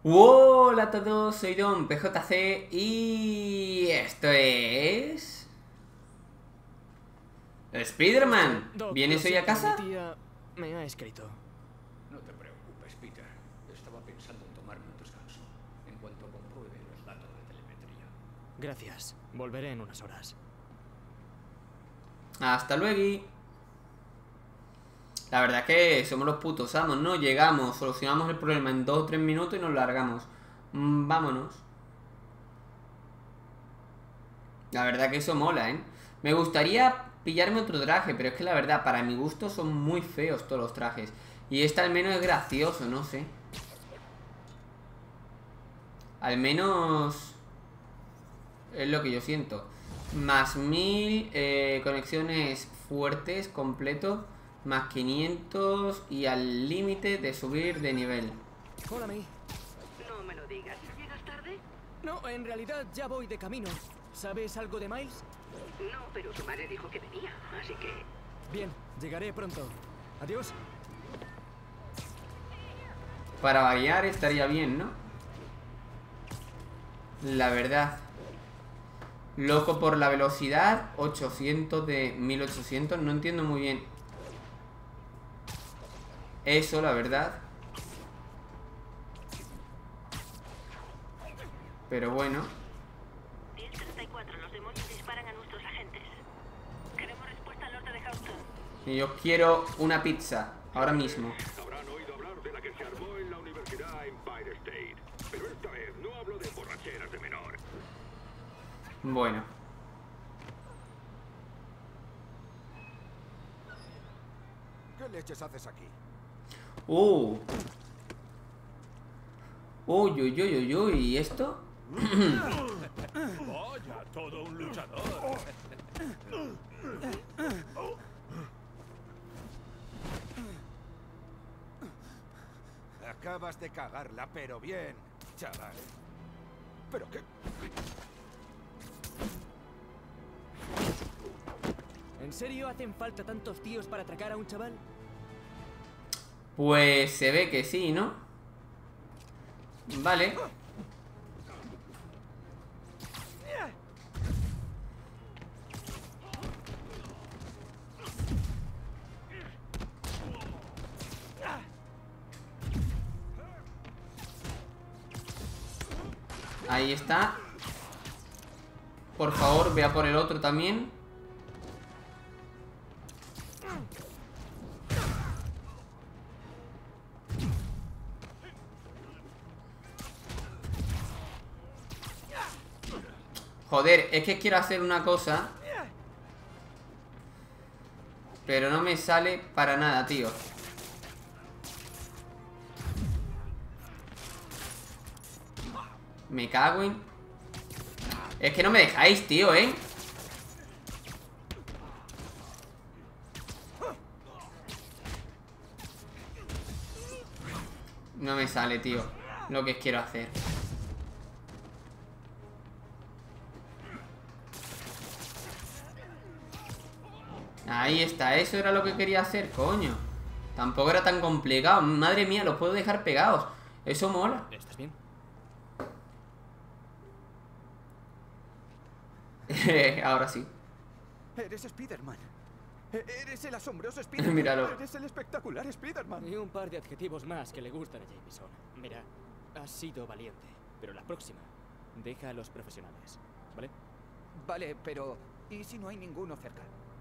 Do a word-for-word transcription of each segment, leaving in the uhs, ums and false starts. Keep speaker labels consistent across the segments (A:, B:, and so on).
A: Hola a todos, soy Don P J C y esto es... Spider-Man.
B: Doc,
A: ¿Vienes
B: lo
A: hoy a
B: siento,
A: casa?
B: mi tía me ha escrito.
C: No te preocupes, Peter. Estaba pensando en tomarme un descanso en cuanto compruebe los datos de telemetría.
B: Gracias. Volveré en unas horas.
A: Hasta luego. La verdad es que somos los putos amos, ¿no? Llegamos, solucionamos el problema en dos o tres minutos y nos largamos. Mm, vámonos. La verdad que eso mola, ¿eh? Me gustaría pillarme otro traje, pero es que la verdad, para mi gusto son muy feos todos los trajes. Y este al menos es gracioso, no sé. Al menos es lo que yo siento. Más mil eh, conexiones fuertes, completo. Más quinientos y al límite de subir de nivel.
B: Hola, May.
D: No me lo digas. ¿Llegas tarde?
B: No, en realidad ya voy de camino. ¿Sabes algo de Miles?
D: No, pero su madre dijo que venía, así que...
B: Bien, llegaré pronto. Adiós.
A: Para variar estaría bien, ¿no? La verdad. Loco por la velocidad. ochocientos de mil ochocientos. No entiendo muy bien eso, la verdad. Pero bueno.
D: diez treinta y cuatro, los demonios disparan a nuestros agentes. Queremos respuesta al norte de Houston.
A: Y yo quiero una pizza. Ahora mismo.
E: Habrán oído hablar de la que se armó en la Universidad Empire State. Pero esta vez no hablo de borracheras de menor.
A: Bueno.
F: ¿Qué leches haces aquí?
A: Uh. Uy, uy, uy, uy, uy. ¿Y esto?
E: Vaya, todo un luchador.
F: Acabas de cagarla, pero bien, chaval. ¿Pero qué?
B: ¿En serio hacen falta tantos tíos para atracar a un chaval?
A: Pues se ve que sí, ¿no? Vale. Ahí está. Por favor, vea por el otro también. Joder, es que quiero hacer una cosa, pero no me sale para nada, tío. Me cago en... Es que no me dejáis, tío, ¿eh? No me sale, tío, lo que quiero hacer. Ahí está, eso era lo que quería hacer, coño. Tampoco era tan complicado. Madre mía, los puedo dejar pegados. Eso mola.
B: ¿Estás bien?
A: Ahora sí.
F: Eres Spider-Man. E- Eres el asombroso Spider-Man.
A: Míralo.
F: Eres el espectacular Spider-Man.
B: Y un par de adjetivos más que le gustan a Jameson. Mira, has sido valiente, pero la próxima, deja a los profesionales, ¿vale?
F: Vale, pero ¿y si no hay ninguno cerca?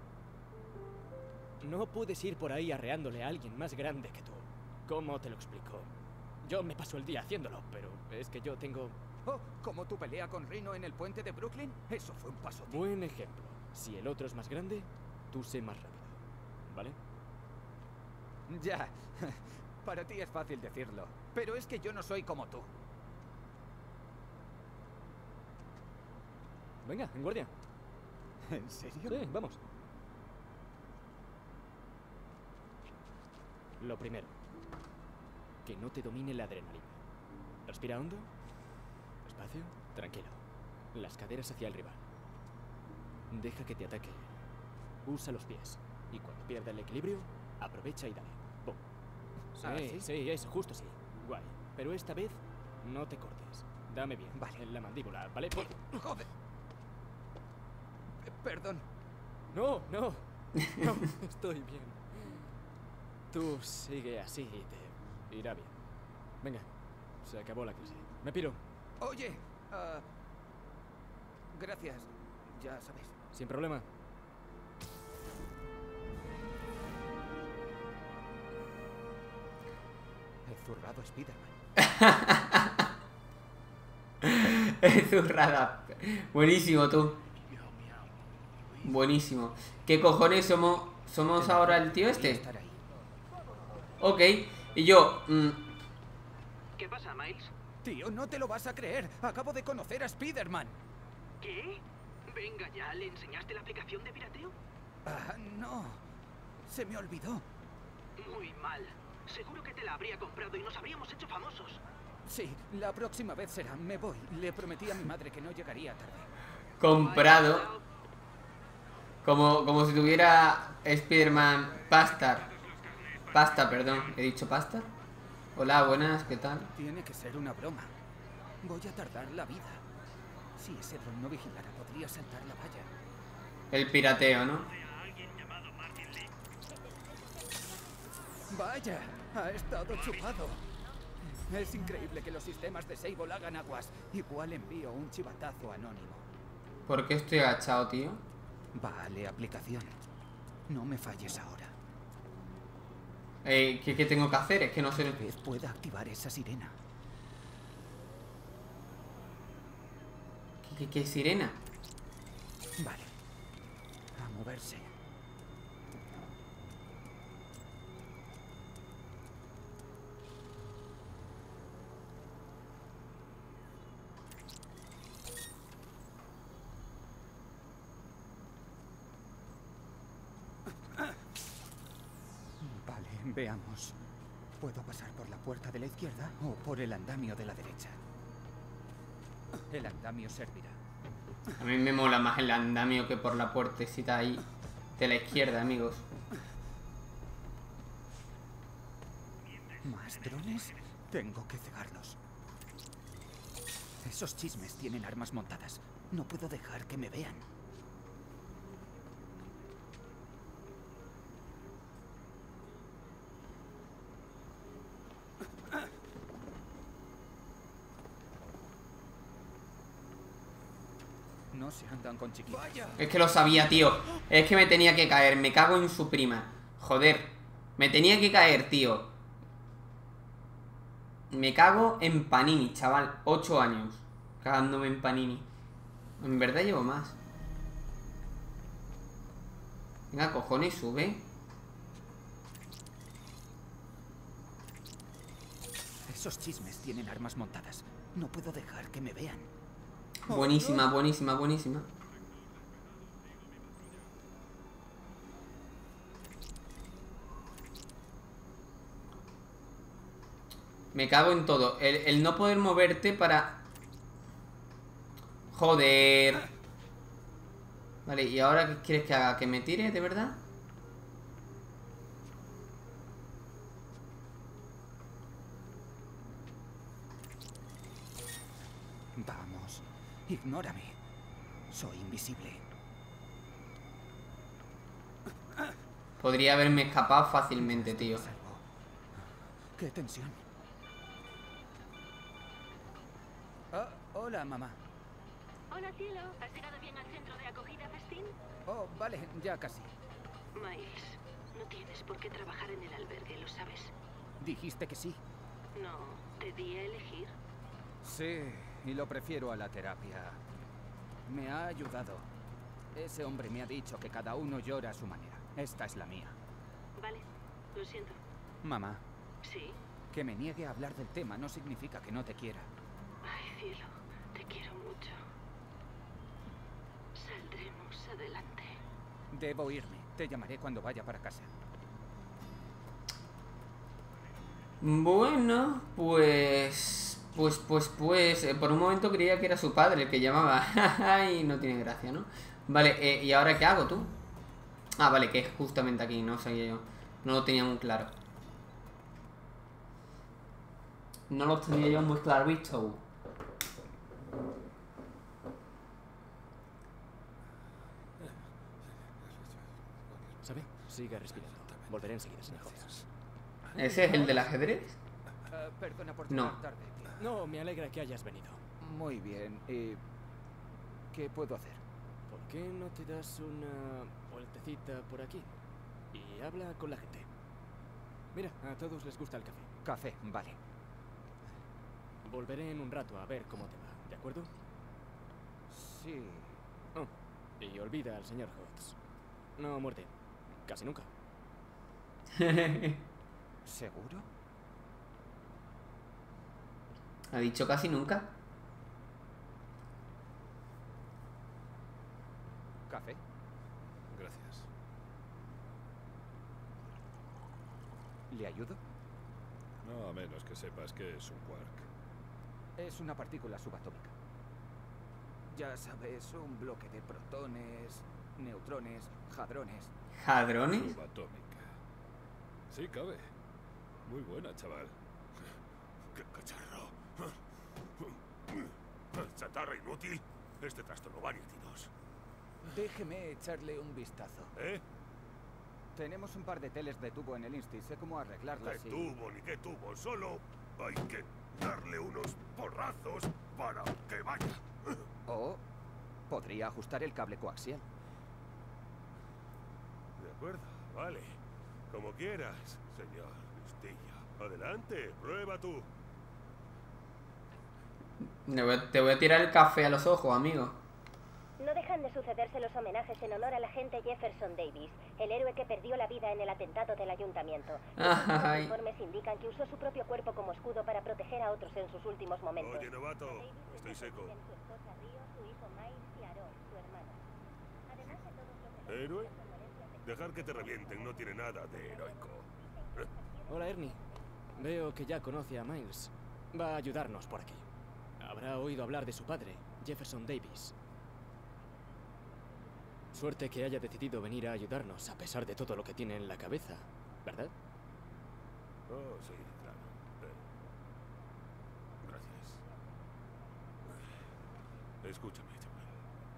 B: No puedes ir por ahí arreándole a alguien más grande que tú. ¿Cómo te lo explico? Yo me paso el día haciéndolo, pero es que yo tengo...
F: Oh, como tu pelea con Rhino en el puente de Brooklyn. Eso fue un paso.
B: Buen ejemplo. Si el otro es más grande, tú sé más rápido, ¿vale?
F: Ya. Para ti es fácil decirlo. Pero es que yo no soy como tú.
B: Venga, en guardia.
F: ¿En serio?
B: Sí, vamos. Lo primero, que no te domine la adrenalina. Respira hondo, despacio, tranquilo. Las caderas hacia el rival. Deja que te ataque. Usa los pies. Y cuando pierda el equilibrio, aprovecha y dale. ¡Pum! Sí,
F: ¿Ah, sí?
B: sí, eso, justo sí. Guay. Pero esta vez, No te cortes. Dame bien.
F: Vale.
B: En la mandíbula, ¿vale?
F: Joder. Perdón.
B: No, no. No, estoy bien. Tú sigue así y te irá bien. Venga, se acabó la crisis. Me piro.
F: Oye, ah, gracias. Ya sabes.
B: Sin problema.
F: He zurrado a Spider-Man.
A: Es zurrada. Buenísimo, tú. Buenísimo. ¿Qué cojones somos? ¿Somos ahora el tío este?
F: Estar ahí.
A: Ok. Y yo... mm,
G: ¿Qué pasa, Miles?
F: Tío, no te lo vas a creer. Acabo de conocer a Spider-Man.
G: ¿Qué? Venga ya, ¿le enseñaste la aplicación de pirateo?
F: Ah, no. Se me olvidó.
G: Muy mal. Seguro que te la habría comprado y nos habríamos hecho famosos.
F: Sí, la próxima vez será. Me voy. Le prometí a mi madre que no llegaría tarde.
A: comprado. Como, como si tuviera Spider-Man pasta. Pasta, perdón. ¿He dicho pasta? Hola, buenas, ¿qué tal?
F: Tiene que ser una broma. Voy a tardar la vida. Si ese dron no vigilara, podría saltar la valla.
A: El pirateo, ¿no?
F: Vaya, ha estado chupado. Es increíble que los sistemas de Sable hagan aguas. Igual envío un chivatazo anónimo.
A: ¿Por qué estoy agachado, tío?
F: Vale, aplicación. No me falles ahora.
A: Eh, ¿qué, ¿Qué tengo que hacer? Es que no sé...
F: Tal vez pueda activar esa sirena.
A: ¿Qué, qué, qué sirena?
F: Vale. A moverse. Vale, veamos. ¿Puedo pasar por la puerta de la izquierda o por el andamio de la derecha? El andamio servirá.
A: A mí me mola más el andamio que por la puertecita ahí de la izquierda, amigos.
F: ¿Más drones? Tengo que cegarlos. Esos chismes tienen armas montadas. No puedo dejar que me vean. No se andan con chiquitos.
A: Es que lo sabía, tío. Es que me tenía que caer. Me cago en su prima. Joder. Me tenía que caer, tío. Me cago en Panini, chaval. Ocho años cagándome en Panini. En verdad llevo más. Venga, cojones, sube.
F: Esos chismes tienen armas montadas. No puedo dejar que me vean.
A: Buenísima, buenísima, buenísima. Me cago en todo. El, el no poder moverte para... Joder. Vale, ¿y ahora qué quieres que haga? ¿Que me tire, de verdad?
F: Vamos, ignórame. Soy invisible.
A: Podría haberme escapado fácilmente, tío.
F: Salvo. Qué tensión. Ah, hola, mamá.
D: Hola, cielo. ¿Has llegado bien al centro de acogida festín?
F: Oh, vale, ya casi.
D: Miles, no tienes por qué trabajar en el albergue, ¿lo sabes?
F: Dijiste que sí.
D: No, te di a elegir.
F: Sí, y lo prefiero a la terapia. Me ha ayudado. Ese hombre me ha dicho que cada uno llora a su manera. Esta es la mía.
D: Vale, lo siento.
F: Mamá,
D: ¿Sí?
F: que me niegue a hablar del tema no significa que no te quiera.
D: Ay, cielo, te quiero mucho. Saldremos adelante.
F: Debo irme. Te llamaré cuando vaya para casa.
A: Bueno, pues... Pues, pues, pues... eh, por un momento creía que era su padre el que llamaba. Y no tiene gracia, ¿no? Vale, eh, ¿y ahora qué hago, tú? Ah, vale, que es justamente aquí, no sabía yo. No lo tenía muy claro. No los tenía yo muy claro visto.
B: ¿Sabe? Siga respirando. Volveré enseguida, señor Hodges.
A: ¿Ese es el del ajedrez?
F: Eh, perdona por
A: No.
F: llegar tarde, tío.
B: No, me alegra que hayas venido.
F: Muy bien. ¿Y qué puedo hacer?
B: ¿Por qué no te das una vueltecita por aquí? Y habla con la gente. Mira, a todos les gusta el café.
F: Café, vale.
B: Volveré en un rato a ver cómo te va, ¿de acuerdo?
F: Sí.
B: Oh, y olvida al señor Hodges. No muerde. Casi nunca.
F: ¿Seguro?
A: ¿Ha dicho casi nunca?
F: ¿Café?
H: Gracias.
F: ¿Le ayudo?
H: No, a menos que sepas que es un quark.
F: Es una partícula subatómica. Ya sabes, un bloque de protones, neutrones, hadrones.
A: ¿Hadrones?
H: Subatómica. Sí, cabe. Muy buena, chaval.
E: ¡Qué cacharro! ¿Chatarra inútil? Este trasto no va ni a tiros.
F: Déjeme echarle un vistazo.
E: ¿Eh?
F: Tenemos un par de teles de tubo en el Insti. Sé cómo arreglarlas
E: ¿Qué
F: y...
E: tubo ni qué tubo? Solo hay que darle unos porrazos para que vaya.
F: O podría ajustar el cable coaxial.
E: De acuerdo, vale. Como quieras, señor Listilla. Adelante, prueba tú.
A: Te voy, a, te voy a tirar el café a los ojos, amigo.
D: No dejan de sucederse los homenajes en honor al agente Jefferson Davis, el héroe que perdió la vida en el atentado del ayuntamiento. Los
A: Ay.
D: informes indican que usó su propio cuerpo como escudo para proteger a otros en sus últimos momentos.
E: Oye, novato,
D: Davis
E: estoy
D: está
E: seco.
D: con su esposa Rio, su hijo Miles y Aaron, su hermano. Además de todos los
E: ¿Héroe? Dejar que te revienten no tiene nada de heroico.
B: Hola, Ernie. Veo que ya conoce a Miles. Va a ayudarnos por aquí. Habrá oído hablar de su padre, Jefferson Davis. Suerte que haya decidido venir a ayudarnos a pesar de todo lo que tiene en la cabeza, ¿verdad?
E: Oh, sí, claro. Eh, Gracias. Escúchame, chaval.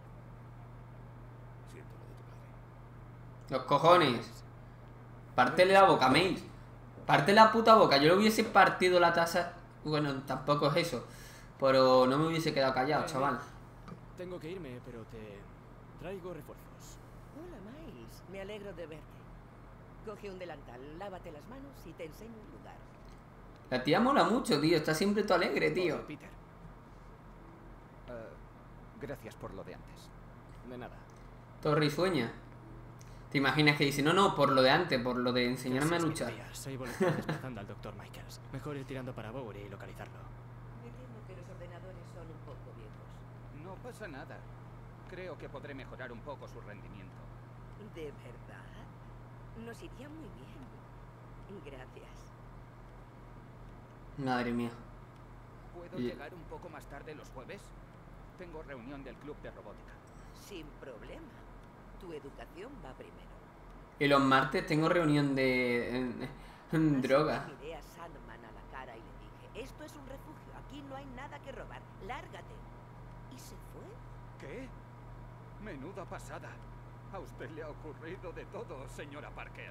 E: Siento lo de tu padre.
A: Los cojones. Pártele la boca, Mace. Parte la puta boca. Yo le hubiese partido la taza. Bueno, tampoco es eso. Pero no me hubiese quedado callado,
B: Vale,
A: chaval.
B: Tengo que irme, pero te traigo refuerzos.
I: Hola, Miles. Me alegro de verte. Coge un delantal, lávate las manos y te enseño el lugar.
A: La tía mola mucho, tío. Está siempre todo alegre, tío.
F: Hola, Peter. Eh, gracias por lo de antes.
B: De nada.
A: Todo risueña. ¿Te imaginas que dice, no, no, por lo de antes, por lo de enseñarme a
B: Gracias,
A: luchar?
B: minorías. Soy voluntario desplazando al doctor Michaels. Mejor ir tirando para Bowery y localizarlo.
I: Me temo que los ordenadores son un poco viejos.
F: No pasa nada. Creo que podré mejorar un poco su rendimiento.
I: ¿De verdad? Nos iría muy bien. Gracias.
A: Madre mía.
F: ¿Puedo
A: Y-
F: llegar un poco más tarde los jueves? Tengo reunión del club de robótica.
I: Sin problema. Tu educación va primero.
A: Y los martes tengo reunión de... en- en droga.
I: Así que miré a Sandman a la cara y le dije, esto es un refugio, aquí no hay nada que robar, lárgate. Y se fue.
F: ¿Qué? Menuda pasada. A usted le ha ocurrido de todo, señora Parker.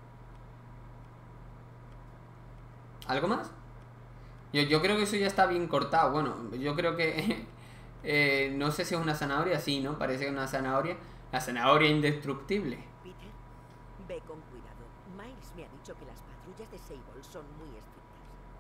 A: ¿Algo más? Yo, yo creo que eso ya está bien cortado. Bueno, yo creo que... eh, no sé si es una zanahoria. Sí, ¿no? Parece que es una zanahoria. La zanahoria indestructible.
I: Peter, ve con cuidado. Miles me ha dicho que las patrullas de Sable son muy estrictas.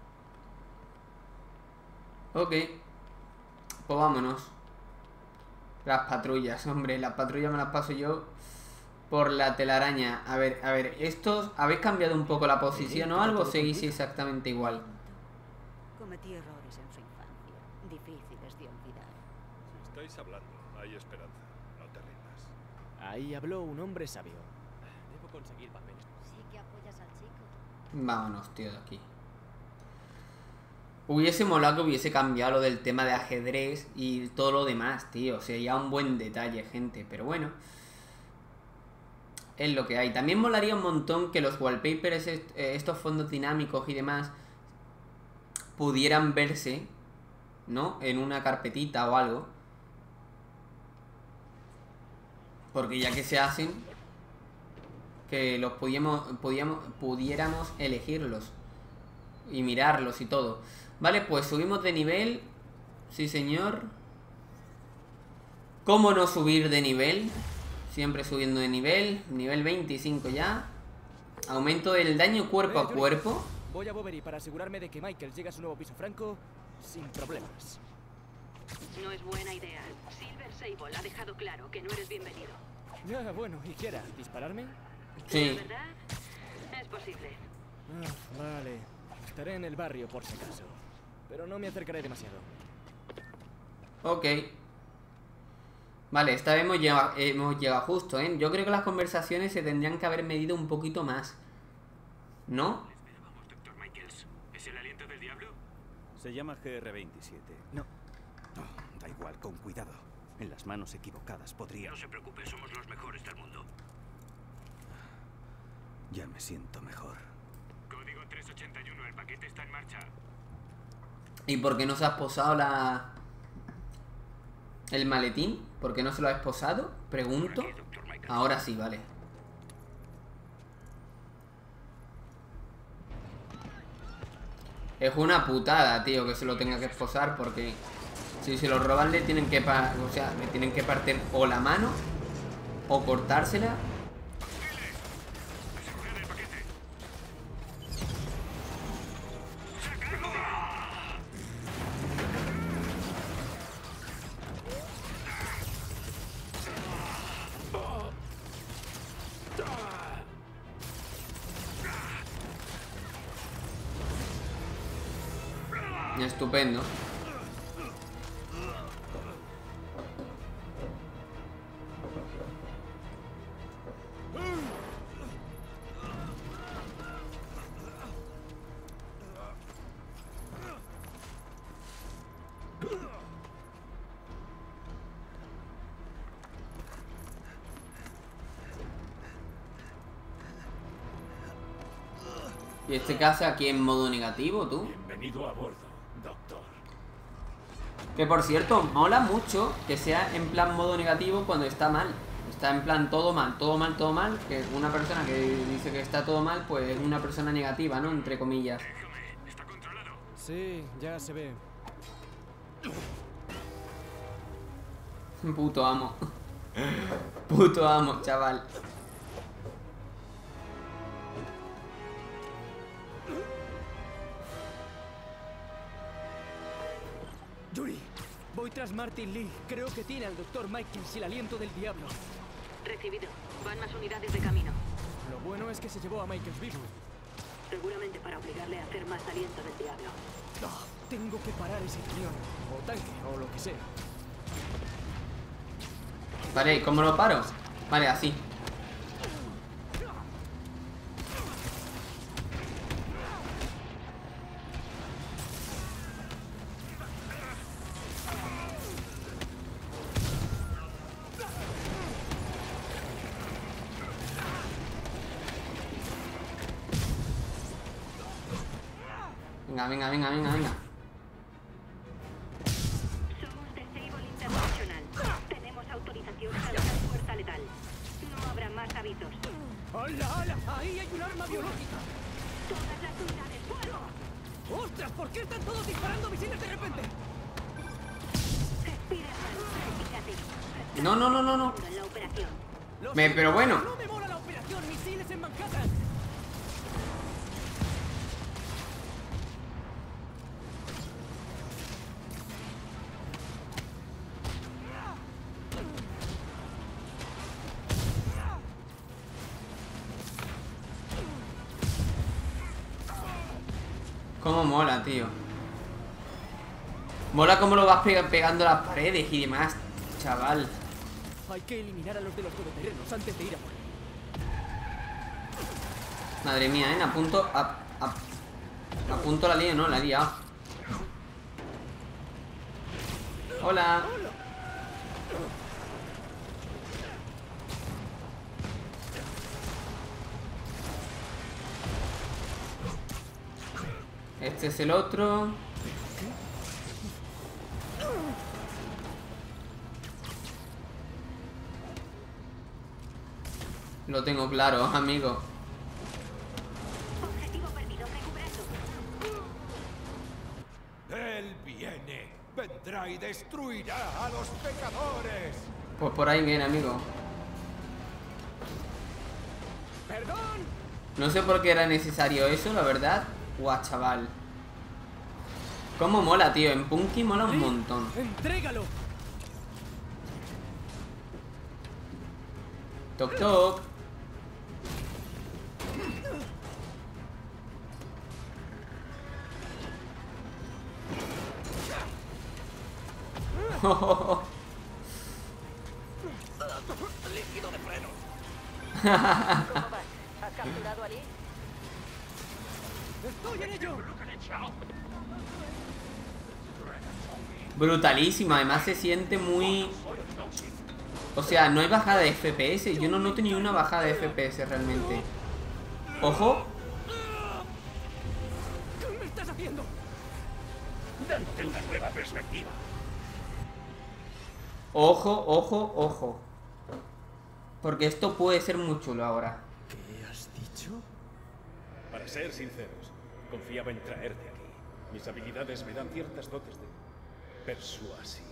A: Ok. Pues vámonos. Las patrullas, hombre. Las patrullas me las paso yo por la telaraña. A ver, a ver. Estos... ¿Habéis cambiado un poco la posición o algo? ¿O seguís exactamente igual?
J: Cometí errores en su infancia, difíciles de olvidar.
H: Si estáis hablando, hay esperanza. No te rindas.
B: Ahí habló un hombre sabio. Debo conseguir papeles.
J: Sí que apoyas al chico.
A: Vámonos, tío, de aquí. Hubiese molado que hubiese cambiado lo del tema de ajedrez y todo lo demás, tío. Sería un buen detalle, gente. Pero bueno. Es lo que hay. También molaría un montón que los wallpapers, est- eh, estos fondos dinámicos y demás, pudieran verse, ¿no? En una carpetita o algo. Porque ya que se hacen, que los pudiéramos, pudiéramos, pudiéramos elegirlos y mirarlos y todo. Vale, pues subimos de nivel. Sí, señor. ¿Cómo no subir de nivel? Siempre subiendo de nivel. Nivel veinticinco ya. Aumento del daño cuerpo a cuerpo.
B: Voy a Boveri para asegurarme de que Michael llegue a su nuevo piso franco sin problemas.
K: No es buena idea. Silver Sable ha dejado claro que no eres bienvenido.
B: Ya, bueno, ¿y quiera dispararme?
A: Sí.
K: ¿La verdad? Es posible.
B: Ah, vale. Estaré en el barrio por si acaso. Pero no me acercaré demasiado.
A: Ok. Vale, esta vez hemos llegado, hemos llegado justo, ¿eh? Yo creo que las conversaciones se tendrían que haber medido un poquito más. ¿No?
E: Esperábamos, doctor Michaels. ¿Es el aliento del diablo?
L: Se llama G R veintisiete. No. No, da igual, con cuidado. En las manos equivocadas podría...
E: No se preocupe, somos los mejores del mundo.
L: Ya me siento mejor.
E: Código tres ochenta y uno, el paquete está en marcha.
A: ¿Y por qué no se ha esposado la... el maletín? ¿Por qué no se lo ha esposado? Pregunto. Ahora sí, vale. Es una putada, tío, que se lo tenga que esposar, porque si se lo roban le tienen que pa o sea, le tienen que partir o la mano o cortársela. Estupendo. ¿Y este caso aquí en modo negativo, tú?
E: Bienvenido a bordo, doctor.
A: Que por cierto, mola mucho que sea en plan modo negativo cuando está mal. Está en plan todo mal, todo mal, todo mal. Que una persona que dice que está todo mal, pues es una persona negativa, ¿no? Entre comillas.
E: ¿Está controlado?
B: Sí, ya se ve.
A: Puto amo. Puto amo, chaval.
B: Yuri, voy tras Martin Lee. Creo que tiene al doctor Michaels y el aliento del diablo.
K: Recibido. Van más unidades de camino.
B: Lo bueno es que se llevó a Michaels vivo.
K: Seguramente para obligarle a hacer más aliento del diablo.
B: No, tengo que parar ese cañón. O tanque, o lo que sea.
A: Vale, ¿cómo lo paro? Vale, así. Venga, venga, venga, venga, venga.
K: Somos de Sable International. Tenemos autorización para una fuerza letal. No habrá más avisos.
B: ¡Hala, hala! ¡Ahí hay un arma biológica!
K: ¡Todas las unidades, fuego!
B: ¡Ostras! ¿Por qué están todos disparando misiles de repente?
A: No, no, no, no, no.
K: En la operación.
A: Me, pero bueno.
B: ¡No me mola la operación! ¡Misiles en Manhattan!
A: Cómo mola, tío. Mola cómo lo vas pe pegando a las paredes y demás, chaval.
B: Hay que eliminar a los de los todoterrenos antes de ir a por él.
A: Madre mía, ¿eh? A punto... A, a, a punto la lío, ¿no? La he liado. Hola. Este es el otro. Lo tengo claro, amigo.
K: Objetivo perdido, recuperando.
M: Él viene, vendrá y destruirá a los pecadores.
A: Pues por ahí viene, amigo.
B: ¡Perdón!
A: No sé por qué era necesario eso, la verdad. Guau, chaval. Cómo mola, tío. En Punky mola un montón.
B: ¡Entrégalo!
A: Toc toc.
I: Líquido de freno.
D: ¿Cómo vas? ¿Has capturado a Lee?
B: ¡Estoy en ello!
A: Brutalísima, además se siente muy... O sea, no hay bajada de F P S. Yo no noto ni una bajada de F P S realmente. ¡Ojo!
B: ¿Qué me estás haciendo?
C: Dante una nueva perspectiva.
A: Ojo, ojo, ojo. Porque esto puede ser muy chulo ahora.
B: ¿Qué has dicho?
H: Para ser sinceros, confiaba en traerte aquí. Mis habilidades me dan ciertas dotes de persuasión.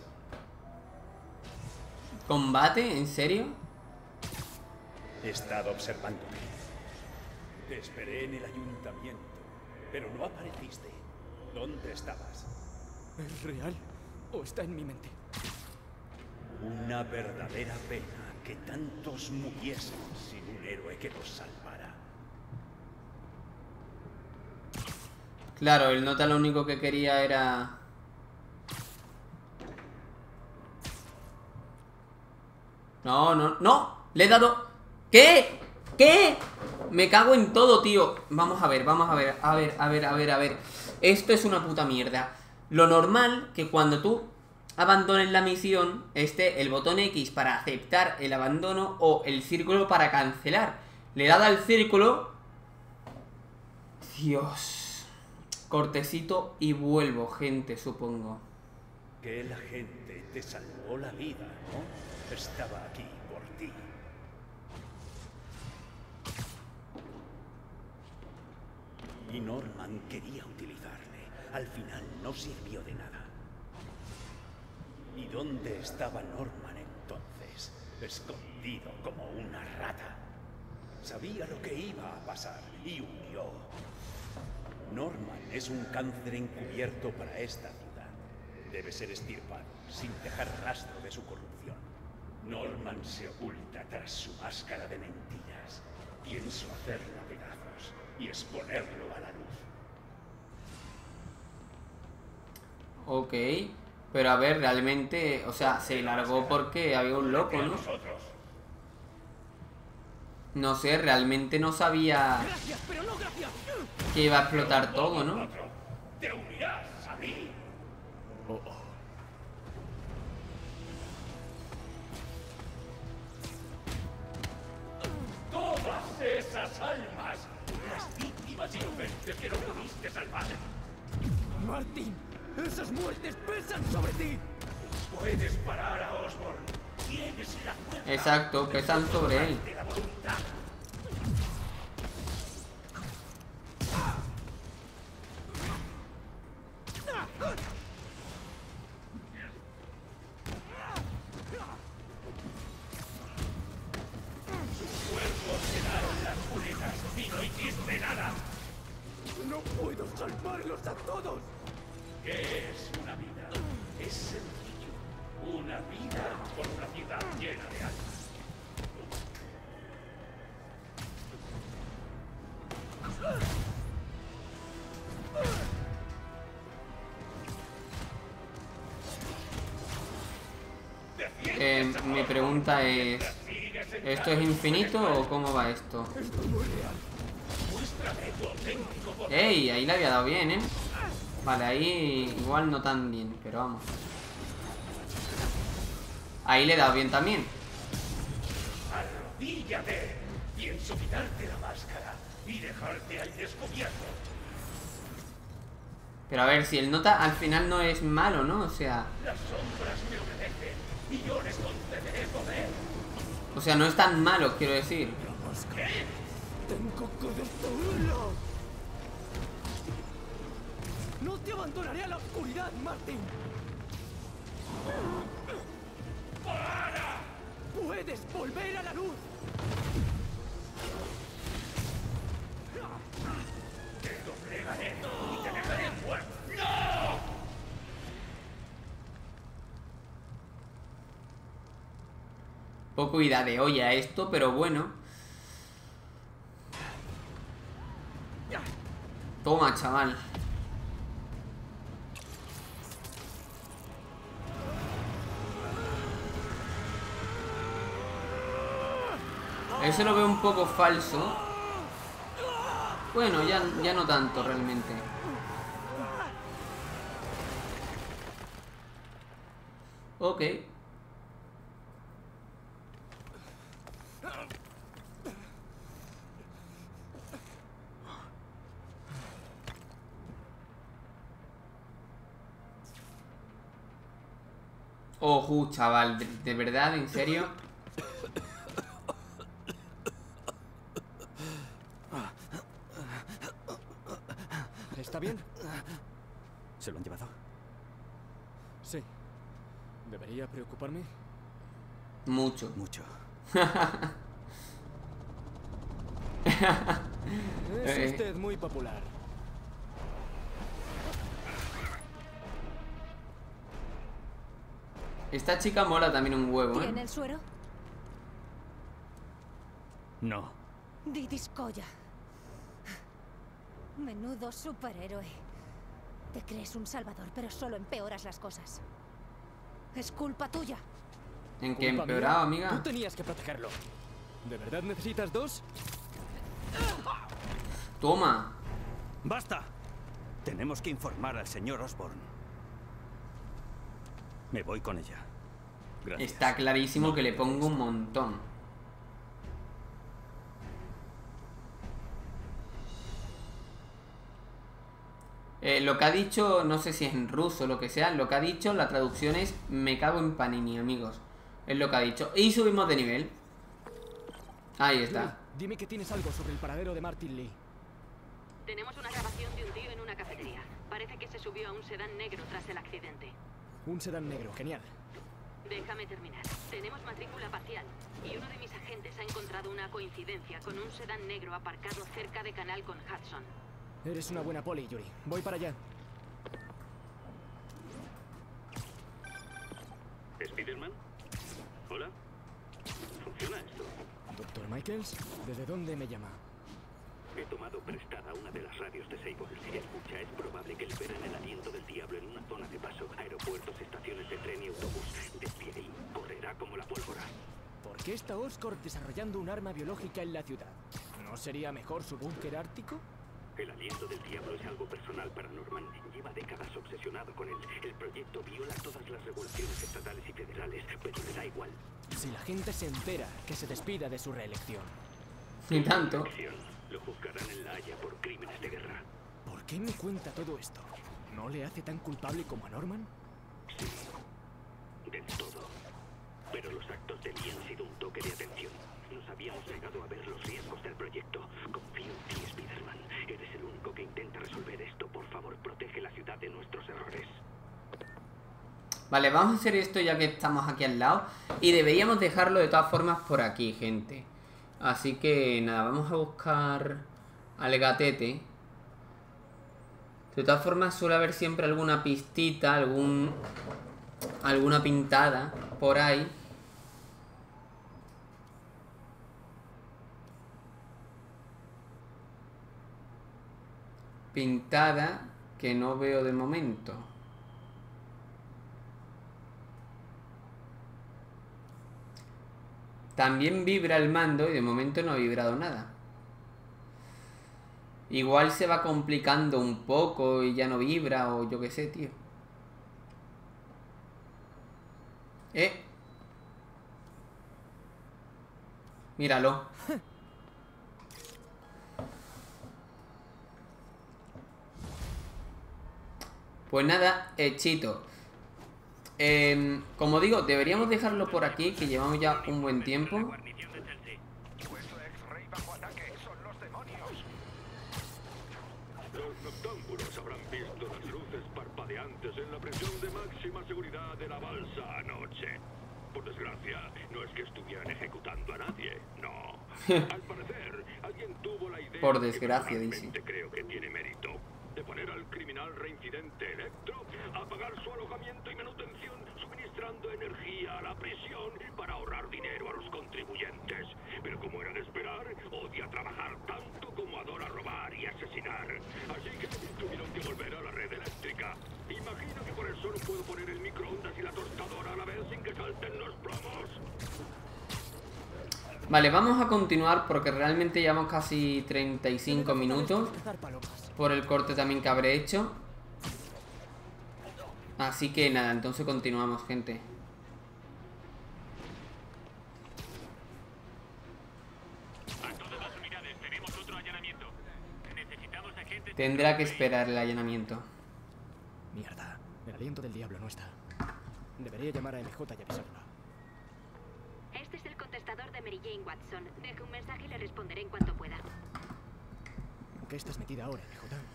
A: ¿Combate? ¿En serio?
H: He estado observándote. Te esperé en el ayuntamiento, pero no apareciste. ¿Dónde estabas?
B: ¿Es real o está en mi mente?
L: Una verdadera pena que tantos muriesen sin un héroe que los salvara.
A: Claro, el nota lo único que quería era... No, no, no. Le he dado... ¿Qué? ¿Qué? Me cago en todo, tío. Vamos a ver, vamos a ver. A ver, a ver, a ver, a ver. Esto es una puta mierda. Lo normal que cuando tú abandones la misión esté el botón X para aceptar el abandono o el círculo para cancelar. Le he dado al círculo. Dios. Cortecito y vuelvo, gente, supongo.
L: Que la gente te salvó la vida, ¿no? Estaba aquí por ti. Y Norman quería utilizarle. Al final no sirvió de nada. ¿Y dónde estaba Norman entonces? Escondido como una rata. Sabía lo que iba a pasar y huyó. Norman es un cáncer encubierto para esta ciudad. Debe ser extirpado sin dejar rastro de su corrupción. Norman se oculta tras su máscara de mentiras. Pienso hacerlo a pedazos y exponerlo a la luz.
A: Ok. Pero a ver, realmente... O sea, se largó porque había un loco, ¿no? No sé, realmente no sabía...
B: Gracias, pero no gracias.
A: Que iba a explotar todo, ¿no?
C: Te unirás a mí.
B: Oh, oh.
C: Todas esas almas, las víctimas inocentes que no pudiste salvar.
B: Martin, esas muertes pesan sobre ti.
C: Puedes parar a Osborn. Tienes la fuerza.
A: Exacto, pesan sobre él.
C: de la voluntad. Sus cuerpos quedaron las cunetas y no hiciste nada.
B: No puedo salvarlos a todos.
C: ¿Qué es una vida? Es sencillo. Una vida por una ciudad llena de almas.
A: Eh, mi pregunta es... ¿Esto es infinito o cómo va esto? ¡Ey! Ahí le había dado bien, ¿eh? Vale, ahí igual no tan bien, pero vamos. Ahí le he dado bien también.
C: Arrodíllate. Pienso quitarte la máscara y dejarte al descubierto.
A: Pero a ver, si el nota al final no es malo, ¿no? O sea...
L: Las sombras me obedecen y yo les concederé poder.
A: O sea, no es tan malo, quiero decir.
L: ¿Qué?
B: Tengo que destruirlo. No te abandonaré a la oscuridad, Martin.
L: ¡Para!
B: Puedes volver a la luz.
L: Te doblegaré y te dejaré muerto. ¡No!
A: Poco ida de olla esto, pero bueno. Toma, chaval. Eso lo veo un poco falso. Bueno, ya, ya no tanto realmente. Ok. Ojo, chaval, ¿de, de verdad? ¿En serio?
B: ¿Está bien?
F: ¿Se lo han llevado?
B: Sí. ¿Debería preocuparme?
A: Mucho.
F: Mucho.
B: Es usted muy popular.
A: Esta chica mola también un huevo, ¿eh?
J: ¿Tiene el suero?
F: No.
J: Didiscoya. Menudo superhéroe. Te crees un salvador, pero solo empeoras las cosas. Es culpa tuya.
A: ¿En qué
B: ¿Culpa
A: empeorado,
B: mía?
A: amiga?
B: Tú tenías que protegerlo. ¿De verdad necesitas dos?
A: Toma.
F: ¡Basta! Tenemos que informar al señor Osborn. Me voy con ella. Gracias.
A: Está clarísimo que le pongo un montón. Eh, lo que ha dicho, no sé si es en ruso o lo que sea, lo que ha dicho, la traducción es me cago en Panini, amigos. Es lo que ha dicho. Y subimos de nivel. Ahí está.
B: Dime que tienes algo sobre el paradero de Martin Lee.
K: Tenemos una grabación de un tío en una cafetería. Parece que se subió a un sedán negro tras el accidente.
B: Un sedán negro, genial.
K: Déjame terminar. Tenemos matrícula parcial y uno de mis agentes ha encontrado una coincidencia con un sedán negro aparcado cerca de Canal con Hudson.
B: Eres una buena poli, Yuri. Voy para allá.
E: ¿Spiderman? ¿Hola? ¿Funciona esto?
B: Doctor Michaels, ¿desde dónde me llama?
E: He tomado prestada una de las radios de Sable. Si escucha, es probable que liberen el aliento del diablo en una zona de paso. Aeropuertos, estaciones de tren y autobús. Desde ahí correrá como la pólvora.
B: ¿Por qué está Oscorp desarrollando un arma biológica en la ciudad? ¿No sería mejor su búnker ártico?
E: El aliento del diablo es algo personal para Norman. Lleva décadas obsesionado con él. El proyecto viola todas las regulaciones estatales y federales, pero le da igual.
B: Si la gente se entera, que se despida de su reelección.
A: Ni tanto.
E: Lo juzgarán en La Haya por crímenes de guerra.
B: ¿Por qué me cuenta todo esto? ¿No le hace tan culpable como a Norman?
E: Sí, del todo. Pero los actos de Lee han sido un toque de atención. Nos habíamos negado a ver los riesgos del proyecto. Confío en ti, Spiderman. Eres el único que intenta resolver esto. Por favor, protege la ciudad de nuestros errores.
A: Vale, vamos a hacer esto ya que estamos aquí al lado. Y deberíamos dejarlo de todas formas por aquí, gente. Así que nada, vamos a buscar al gatete. De todas formas suele haber siempre alguna pistita, algún alguna pintada por ahí. Pintada que no veo de momento. También vibra el mando y de momento no ha vibrado nada. Igual se va complicando un poco y ya no vibra o yo qué sé, tío. Eh. Míralo. Pues nada, hechito. Eh, como digo, deberíamos dejarlo por aquí, que llevamos ya un buen tiempo.
E: Los noctámbulos habrán visto las luces parpadeantes en la prisión de máxima seguridad de la balsa anoche. Por desgracia, no es que estuvieran ejecutando a nadie, no. Al parecer, alguien tuvo la idea,
A: por desgracia,
E: que
A: dice.
E: creo que tiene mérito, de poner al criminal reincidente Electro a pagar su alojamiento y manutención, suministrando energía a la prisión para ahorrar dinero a los contribuyentes. Pero como era de esperar, odia trabajar tanto como adora robar y asesinar. Así que tuvieron que volver a la red eléctrica. Imagino que por eso no puedo poner el microondas y la tostadora a la vez sin que salten los plomos.
A: Vale, vamos a continuar porque realmente llevamos casi treinta y cinco minutos. Por el corte también que habré hecho. Así que nada, entonces continuamos, gente. Tendrá que esperar el allanamiento.
B: Mierda, el aliento del diablo no está. Debería llamar a M J y avisarlo.
K: Este es el contestador de Mary Jane Watson. Deje un mensaje y le responderé en cuanto pueda.
B: ¿En qué estás metida ahora, M J?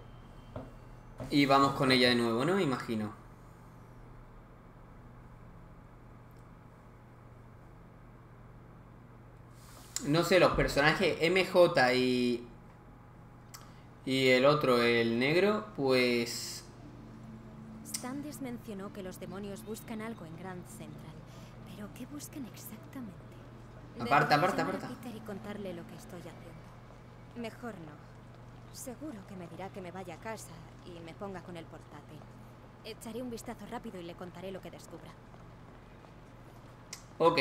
A: Y vamos con ella de nuevo, ¿no? Me imagino. No sé, los personajes M J y... Y el otro, el negro, pues...
J: Standish mencionó que los demonios buscan algo en Grand Central. ¿Pero qué buscan exactamente?
A: Aparta, aparta,
J: Debería llamar
A: aparta.
J: a Peter y contarle lo que estoy haciendo. Mejor no. Seguro que me dirá que me vaya a casa y me ponga con el portátil. Echaré un vistazo rápido y le contaré lo que descubra.
A: Ok.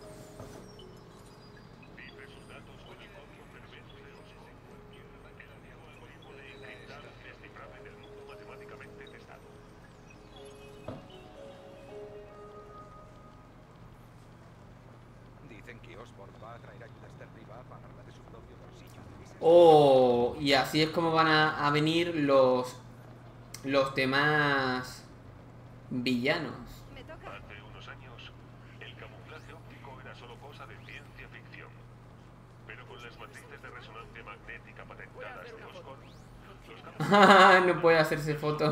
F: Dicen que Osborn va a traer ayudas de arriba a pagarla de su propio bolsillo.
A: Oh, y así es como van a, a venir los... Los demás... Villanos.
N: Hace unos años, el camuflaje óptico era solo cosa de ciencia ficción. Pero con las matrices de resonancia magnética patentadas de Osborn, los
A: No puede hacerse foto.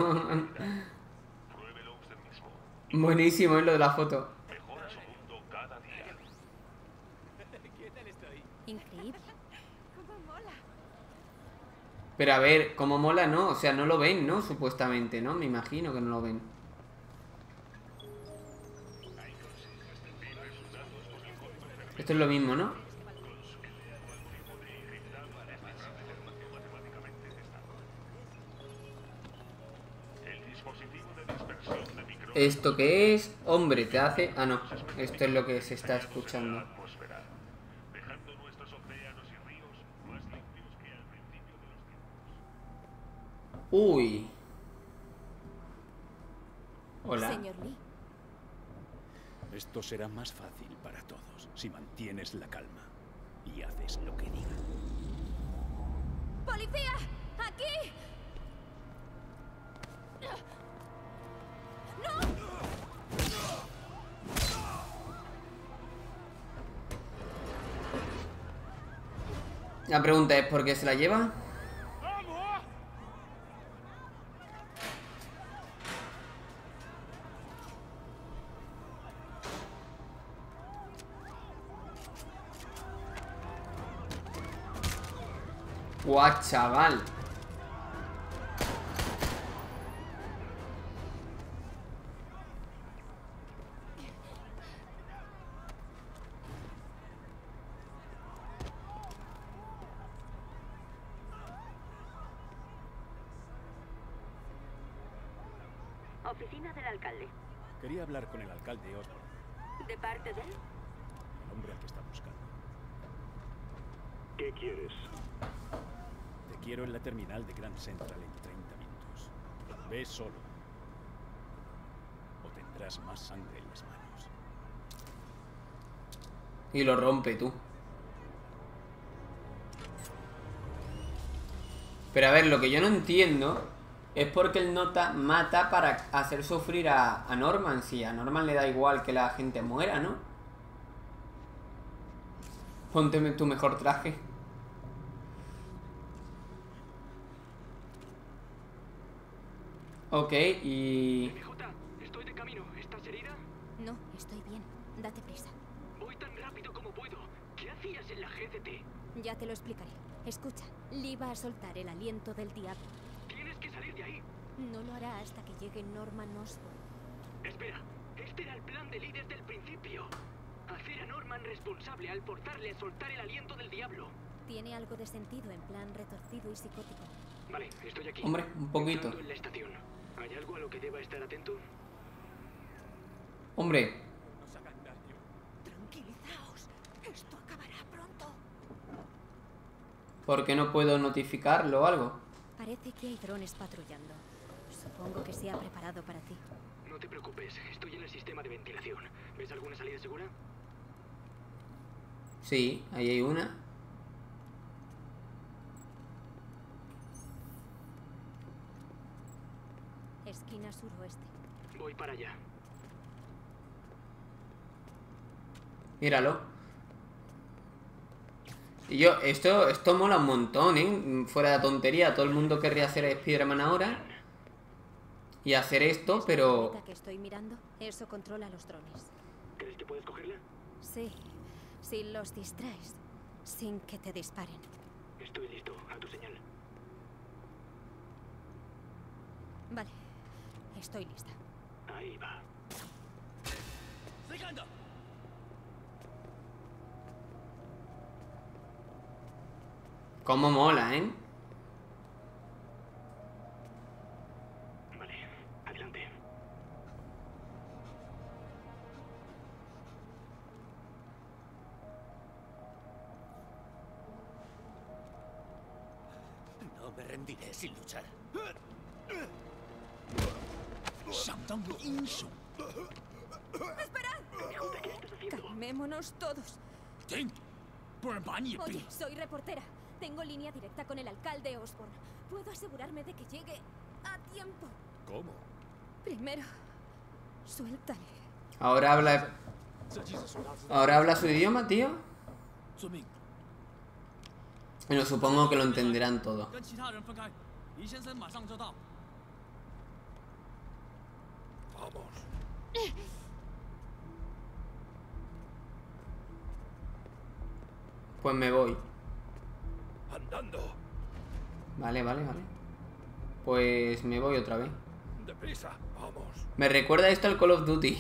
A: Buenísimo, es lo de la foto.
N: mejora su mundo cada día.
B: ¿Qué tal estoy?
J: Increíble.
I: ¿Cómo mola?
A: Pero a ver, como mola, ¿no? O sea, no lo ven, ¿no? Supuestamente, ¿no? Me imagino que no lo ven. Esto es lo mismo, ¿no? ¿Esto qué es? Hombre, te hace... Ah, no. Esto es lo que se está escuchando. Uy. Hola.
J: Señor Lee.
L: Esto será más fácil para todos si mantienes la calma y haces lo que diga.
J: ¡Policía! ¡Aquí!
A: La pregunta es ¿por qué se la lleva? Guau, chaval.
K: Oficina del alcalde.
L: Quería hablar con el alcalde Osborn,
K: ¿De parte de él?
L: el hombre al que está buscando.
E: ¿Qué quieres?
L: Te quiero en la terminal de Grand Central en treinta minutos. Ve solo. O tendrás más sangre en las manos.
A: Y lo rompe tú. Pero a ver, lo que yo no entiendo es porque el nota mata para hacer sufrir a, a Norman. Si a Norman le da igual que la gente muera, ¿no? Ponte tu mejor traje. Ok, y...
G: M J, estoy de camino. ¿Estás herida?
J: No, estoy bien. Date prisa.
G: Voy tan rápido como puedo. ¿Qué hacías en la G C T?
J: Ya te lo explicaré. Escucha, Lee va a soltar el aliento del diablo.
G: Tienes que salir de ahí.
J: No lo hará hasta que llegue Norman Osborn.
G: Espera, este era el plan de Lee desde el principio. Hacer a Norman responsable al forzarle a soltar el aliento del diablo.
J: Tiene algo de sentido en plan retorcido y psicótico.
G: Vale, estoy aquí.
A: Hombre, un poquito.
G: Entrando en la estación. ¿Hay algo a lo que deba estar atento?
A: Hombre.
I: Tranquilizaos. Esto acabará pronto.
A: ¿Por qué no puedo notificarlo o algo?
J: Parece que hay drones patrullando. Supongo que se ha preparado para ti.
G: No te preocupes, estoy en el sistema de ventilación. ¿Ves alguna salida segura?
A: Sí, ahí hay una.
J: Esquina suroeste.
G: Voy para allá.
A: Míralo. Y yo, esto, esto mola un montón, ¿eh? Fuera de tontería, todo el mundo querría hacer Spider-Man ahora. Y hacer esto, pero...
J: que estoy mirando, eso controla los drones.
G: ¿Crees que puedes cogerla?
J: Sí, si los distraes, sin que te disparen.
G: Estoy listo, a tu señal.
J: Vale, estoy lista.
G: Ahí va.
A: Cómo mola, ¿eh?
G: Vale, adelante.
M: No me rendiré sin luchar.
J: ¡Esperad! Calmémonos todos. Oye, soy reportera. Tengo línea directa con el alcalde Osborn. Puedo asegurarme de que llegue a tiempo.
H: ¿Cómo?
J: Primero, suéltale.
A: Ahora habla... Ahora habla su idioma, tío. Bueno, supongo que lo entenderán todo.
M: Vamos.
A: Pues me voy.
M: Andando.
A: Vale, vale, vale. Pues me voy otra vez.
M: Deprisa, vamos.
A: Me recuerda esto al Call of Duty.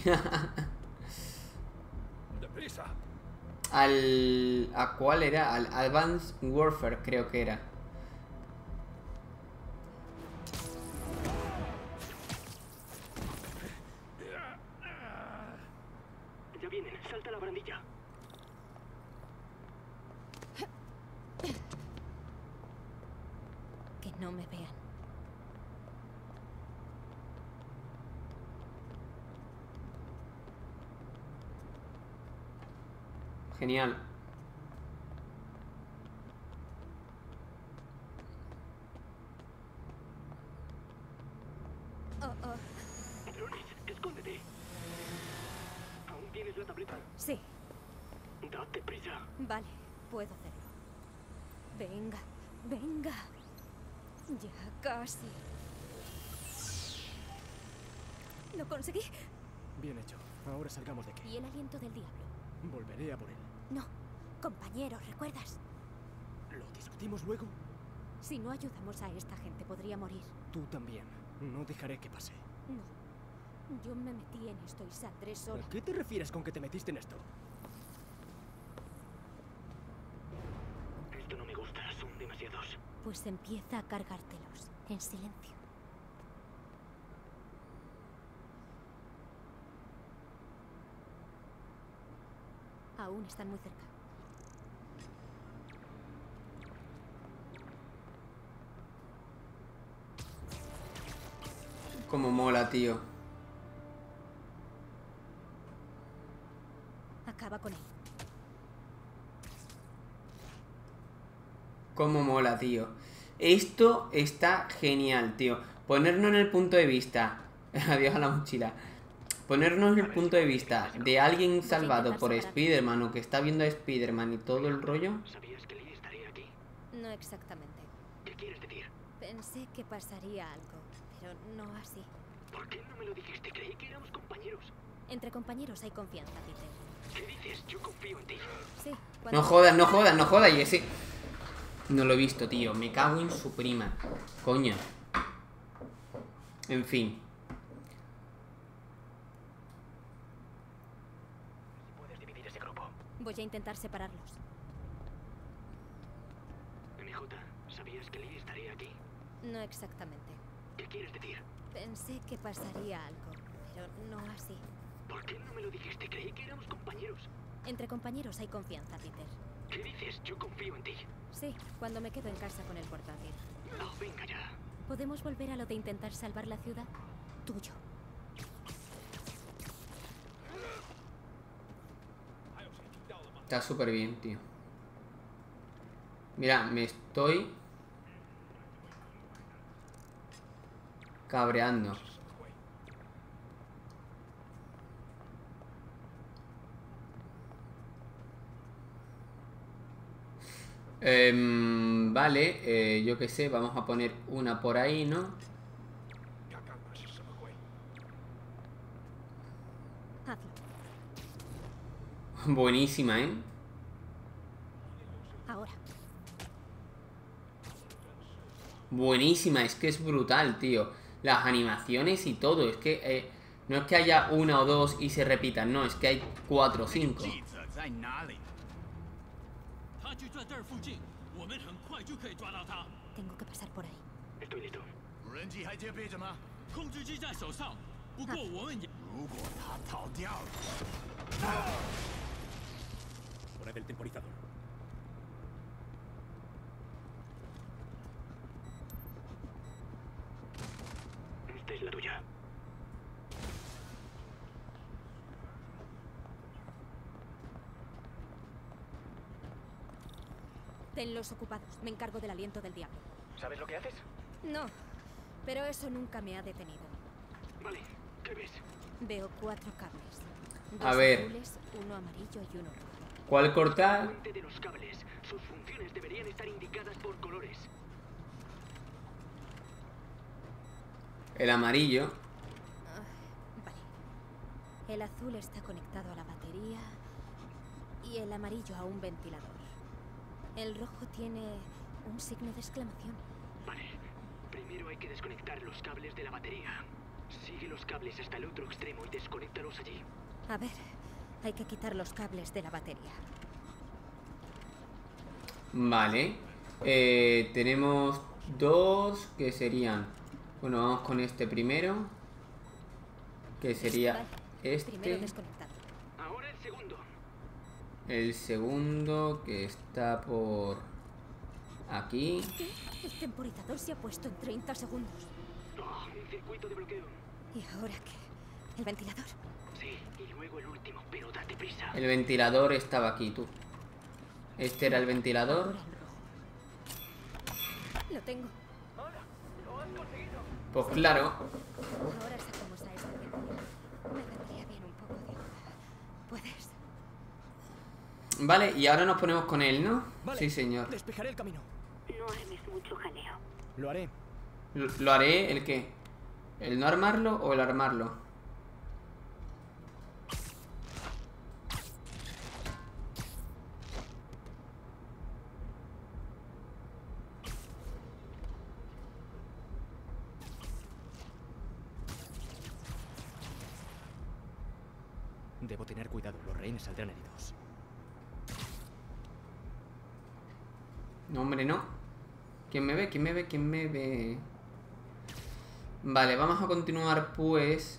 M: Deprisa.
A: Al... ¿A cuál era? Al Advanced Warfare, creo que era.
G: Ya vienen, salta la barandilla.
J: Que no me vean.
A: Genial.
J: Oh, oh.
G: Drones, escóndete. ¿Aún tienes la tableta?
J: Sí.
G: Date prisa.
J: Vale, puedo hacerlo. Venga, venga. Ya casi. Lo conseguí.
B: Bien hecho. Ahora salgamos de aquí.
J: ¿Y el aliento del diablo?
B: Volveré a por él.
J: No, compañero, ¿recuerdas?
B: ¿Lo discutimos luego?
J: Si no ayudamos a esta gente, podría morir.
B: Tú también. No dejaré que pase.
J: No. Yo me metí en esto y saldré sola.
B: ¿A qué te refieres con que te metiste en esto?
G: Esto no me gusta, son demasiados.
J: Pues empieza a cargártelos, en silencio. Aún están muy cerca.
A: Como mola, tío.
J: Acaba con él.
A: Como mola, tío. Esto está genial, tío. Ponernos en el punto de vista... Adiós a la mochila. Ponernos en el punto de vista de alguien salvado por Spider-Man o que está viendo a Spider-Man y todo el rollo.
G: ¿Sabías que Lee estaría aquí?
J: No exactamente.
G: ¿Qué quieres decir?
J: Pensé que pasaría algo, pero no así.
G: ¿Por qué no me lo dijiste? Creí que éramos compañeros.
J: Entre compañeros hay confianza, Peter.
G: ¿Qué dices? Yo confío en ti.
J: Sí.
A: No jodas, no jodas, no jodas, Jesse. No lo he visto, tío. Me cago en su prima. Coño. En fin.
G: Puedes dividir ese grupo.
J: Voy a intentar separarlos.
G: M J, ¿sabías que Lee estaría aquí?
J: No exactamente.
G: ¿Qué quieres decir?
J: Pensé que pasaría algo, pero no así.
G: ¿Por qué no me lo dijiste? Creí que éramos compañeros.
J: Entre compañeros hay confianza, Peter.
G: ¿Qué dices? Yo confío en ti.
J: Sí, cuando me quedo en casa con el portátil.
G: No, venga ya.
J: ¿Podemos volver a lo de intentar salvar la ciudad? Tuyo.
A: Está súper bien, tío. Mira, me estoy cabreando. Eh, vale, eh, yo qué sé, vamos a poner una por ahí, ¿no?
J: Hazlo.
A: Buenísima, ¿eh?
J: Ahora.
A: Buenísima, es que es brutal, tío. Las animaciones y todo, es que eh, no es que haya una o dos y se repitan, no, es que hay cuatro o cinco.
J: Tengo que pasar por ahí.
G: Estoy listo.
H: Poned el temporizador.
G: Esta es la tuya.
J: Tenlos ocupados. Me encargo del aliento del diablo.
G: ¿Sabes lo que haces?
J: No, pero eso nunca me ha detenido.
G: Vale, ¿qué ves?
J: Veo cuatro cables. Dos
A: A ver.
J: azules, uno amarillo y uno rojo.
A: ¿Cuál cortar?
G: Fuente de los cables. Sus funciones deberían estar indicadas por colores.
A: El amarillo.
J: Ah, vale. El azul está conectado a la batería y el amarillo a un ventilador. El rojo tiene un signo de exclamación.
G: Vale. Primero hay que desconectar los cables de la batería. Sigue los cables hasta el otro extremo y desconéctalos allí.
J: A ver, hay que quitar los cables de la batería.
A: Vale. Eh, tenemos dos que serían... Bueno, vamos con este primero. Que sería
J: Vale.
A: este.
J: Primero desconectar.
G: Ahora el segundo.
A: El segundo que está por aquí.
J: ¿Qué? El temporizador se ha puesto en treinta segundos.
G: Oh, un circuito de bloqueo.
J: ¿Y ahora qué? ¿El ventilador?
G: Sí, y luego el último, pero date prisa.
A: El ventilador estaba aquí, tú. Este era el ventilador.
J: Ahora el rojo. Lo tengo.
G: ¡Lo has conseguido!
A: Pues claro.
J: Ahora sacamos a este ventilador. Me vendría bien un poco de ayuda. ¿Puedes?
A: Vale, y ahora nos ponemos con él, ¿no?
B: Vale,
A: Sí, señor.
B: Despejaré el camino.
D: No armes mucho jaleo.
B: Lo haré.
A: ¿Lo, lo haré el qué? ¿El no armarlo o el armarlo?
B: Debo tener cuidado, los rehenes saldrán heridos.
A: No, hombre, no. ¿Quién me ve? ¿Quién me ve? ¿Quién me ve? Vale, vamos a continuar pues.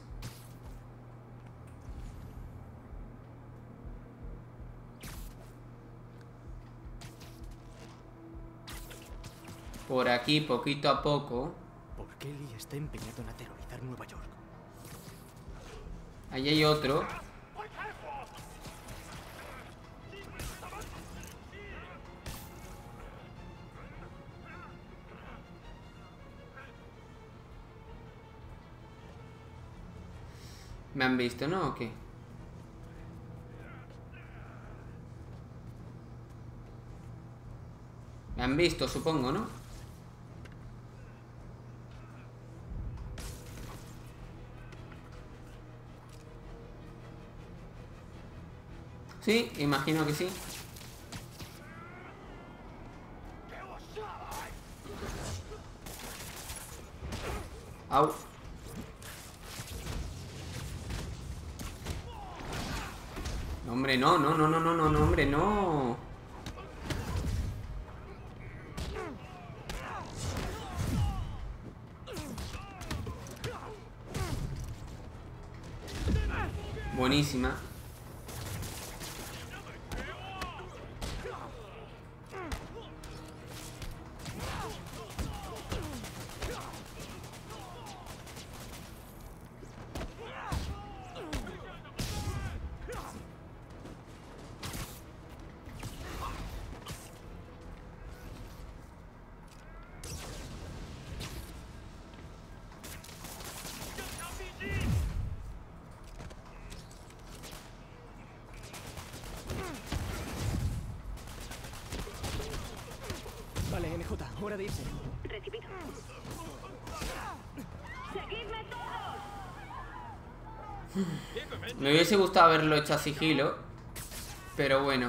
A: Por aquí, poquito a poco.
B: ¿Por qué Lee está empeñado en aterrorizar Nueva York?
A: Ahí hay otro. ¿Me han visto, no? ¿O qué? Me han visto, supongo, ¿no? Sí, imagino que sí. Au. No, hombre, no, no, no, no, no, no, no, hombre, no. Buenísima.
B: Vale, N J, hora de irse.
K: Recibido. ¡Seguidme todos!
A: Me hubiese gustado haberlo hecho a sigilo, pero bueno.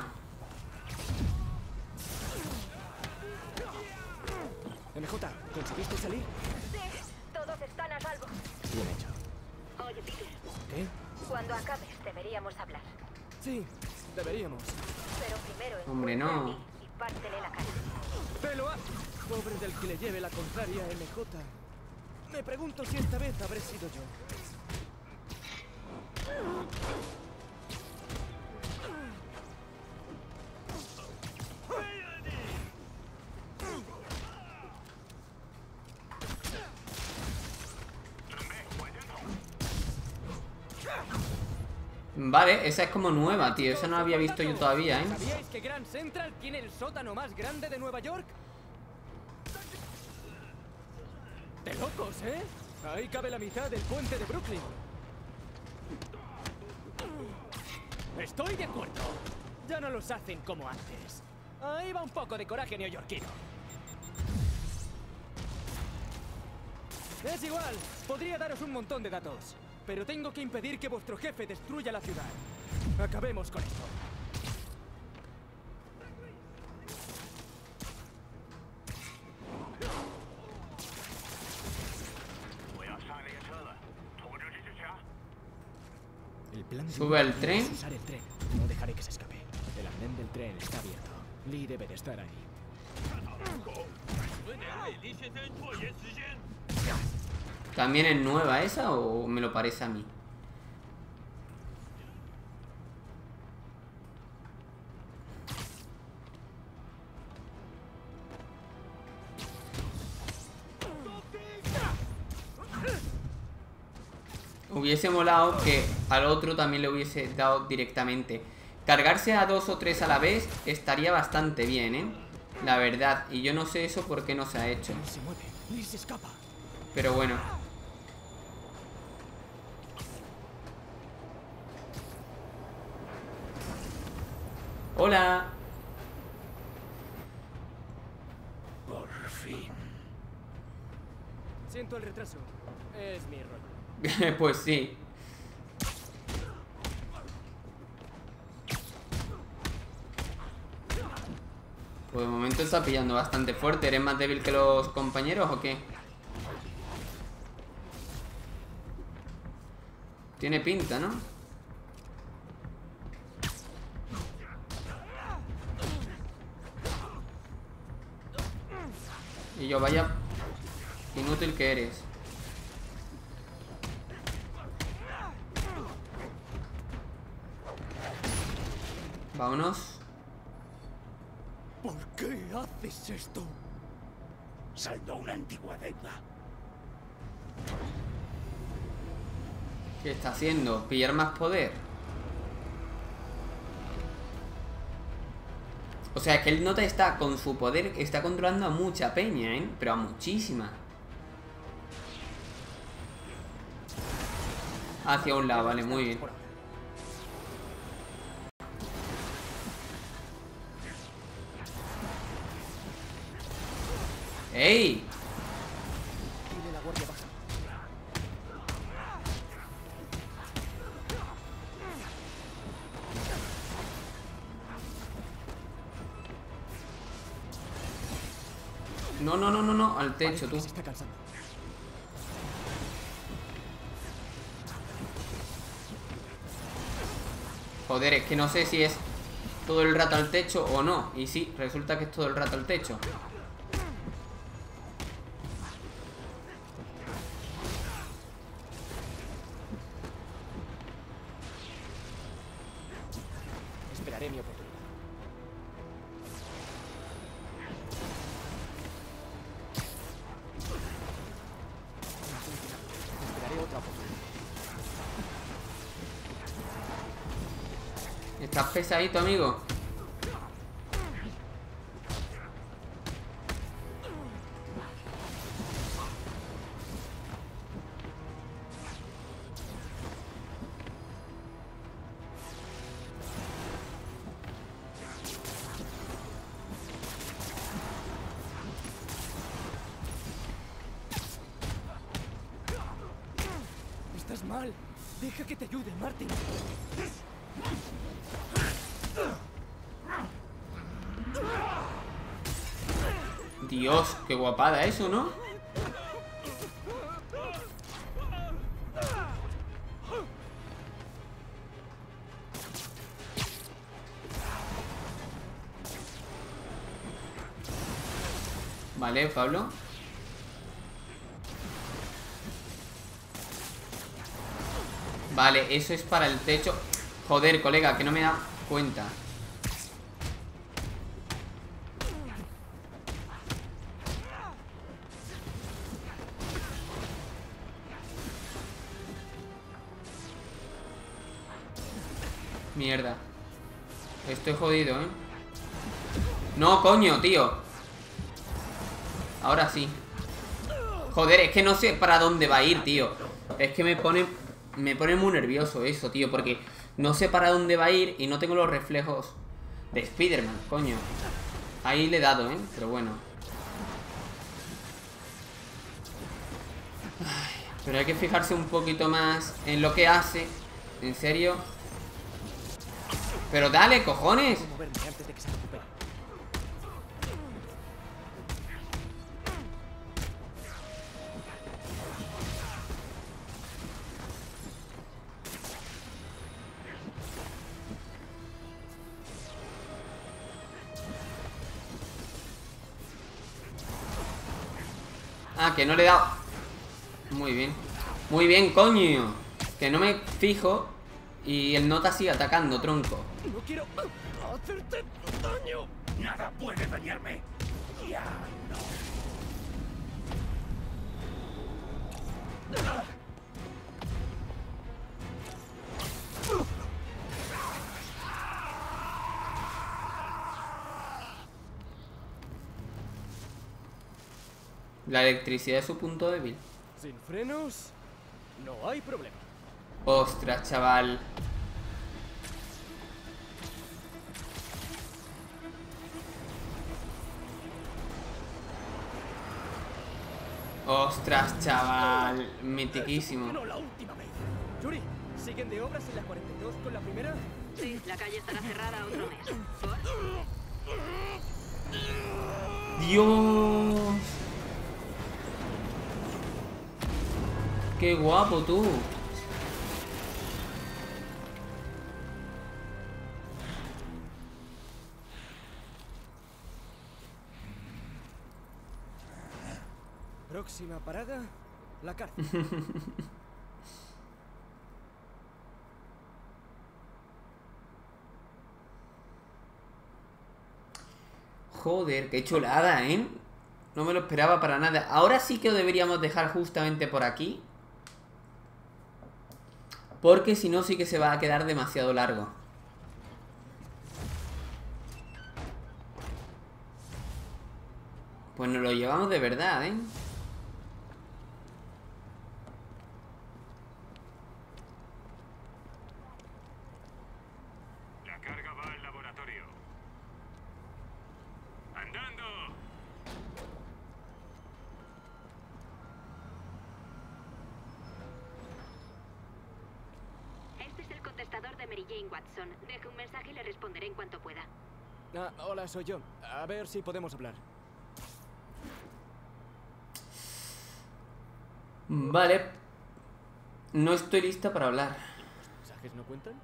B: N J, ¿conseguiste salir?
D: Sí, todos están a salvo.
B: Bien hecho.
D: Oye, Peter.
B: ¿Qué?
D: Cuando acabes deberíamos hablar.
B: Sí, deberíamos.
D: Pero primero
A: Hombre, no.
D: encuentra a Nick y pártele la cara.
B: ¡Te lo ha... Pobre del que le lleve la contraria a N J. Me pregunto si esta vez habré sido yo.
A: Vale, esa es como nueva, tío. Esa no la había visto yo todavía, ¿eh?
B: ¿Sabíais que Grand Central tiene el sótano más grande de Nueva York? ¡De locos, eh! Ahí cabe la mitad del puente de Brooklyn. Estoy de acuerdo. Ya no los hacen como antes. Ahí va un poco de coraje neoyorquino. Es igual, podría daros un montón de datos, pero tengo que impedir que vuestro jefe destruya la ciudad. Acabemos con esto. El plan
A: Sube al tren.
B: es usar el tren. No dejaré que se escape. El andén del tren está abierto. Lee debe de estar ahí.
A: ¿También es nueva esa o me lo parece a mí? Hubiese molado que al otro también le hubiese dado directamente. Cargarse a dos o tres a la vez estaría bastante bien, ¿eh? La verdad. Y yo no sé eso por qué no se ha hecho.
B: Se mueve. Lee se escapa.
A: Pero bueno. Hola.
L: Por fin.
B: Siento el retraso. Es mi rollo.
A: Pues sí. Pues de momento está pillando bastante fuerte. ¿Eres más débil que los compañeros o qué? Tiene pinta, ¿no? Y yo, vaya inútil que eres. Vámonos.
M: ¿Por qué haces esto?
L: Saldó una antigua deuda.
A: ¿Qué está haciendo? ¿Pillar más poder? O sea, que el nota está con su poder, está controlando a mucha peña, ¿eh? Pero a muchísima. Hacia un lado, vale, muy bien. ¡Ey!
B: Tiene la guardia baja.
A: No, no, no, no, no, al techo, tú.
B: Se está cansando.
A: Joder, es que no sé si es todo el rato al techo o no. Y sí, resulta que es todo el rato al techo.
B: Esperaré mi oportunidad. Esperaré otra oportunidad.
A: Estás pesadito, amigo.
B: Estás mal. Deja que te ayude, Martin.
A: Dios, qué guapada eso, ¿no? Vale, Pablo. Vale, eso es para el techo. Joder, colega, que no me da cuenta. Mierda. Estoy jodido, ¿eh? No, coño, tío. Ahora sí. Joder, es que no sé para dónde va a ir, tío. Es que me pone... Me pone muy nervioso eso, tío. Porque no sé para dónde va a ir y no tengo los reflejos de Spider-Man, coño. Ahí le he dado, ¿eh? Pero bueno. Ay, pero hay que fijarse un poquito más en lo que hace. En serio. Pero dale, cojones. Ah, que no le he dado. Muy bien. Muy bien, coño. Que no me fijo y el nota sigue atacando, tronco.
B: No quiero hacerte daño.
L: Nada puede dañarme. Ya no.
A: La electricidad es su punto débil.
B: Sin frenos, no hay problema.
A: Ostras, chaval. Ostras, chaval. Mitiquísimo.
B: No la última vez. Yuri, ¿siguen de obras en la cuarenta y dos con la primera?
K: Sí, la calle estará cerrada otro mes. ¿Por?
A: Dios. Qué guapo tú.
B: Próxima parada, la cárcel.
A: Joder, qué chulada, ¿eh? No me lo esperaba para nada. Ahora sí que lo deberíamos dejar justamente por aquí. Porque si no sí que se va a quedar demasiado largo. Pues nos lo llevamos de verdad, ¿eh?
K: Jefferson. Deje un mensaje y le responderé en cuanto pueda.
B: Ah, hola, soy yo. A ver si podemos hablar.
A: Vale. No estoy lista para hablar.
B: ¿Los mensajes no cuentan?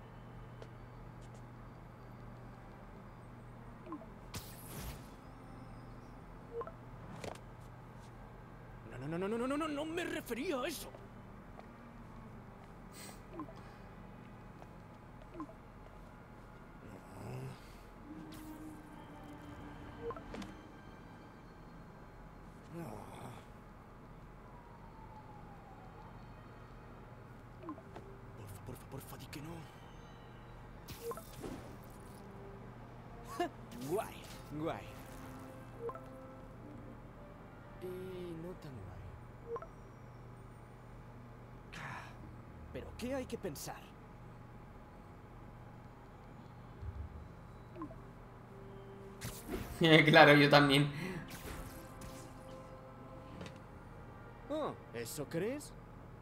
B: No, no, no, no, no, no, no, no me refería a eso. Porfa, porfa, porfa, di que no. Guay, guay. Y no tan guay. Pero ¿qué hay que pensar?
A: Claro, yo también.
B: Oh, ¿eso crees?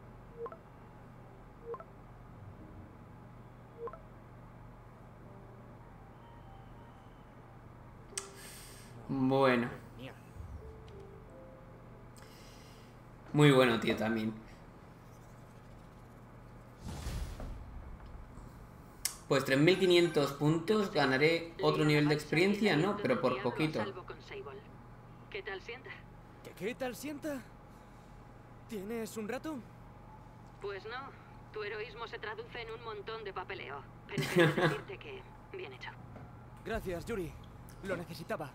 A: Bueno. Muy bueno, tío, también. Pues tres mil quinientos puntos, ganaré otro nivel de experiencia, ¿no? Pero por poquito.
K: ¿Qué tal sienta?
B: ¿Qué, qué tal sienta? ¿Tienes un rato?
K: Pues no. Tu heroísmo se traduce en un montón de papeleo. Pero quiero decirte que bien hecho.
B: Gracias, Yuri. Lo necesitaba.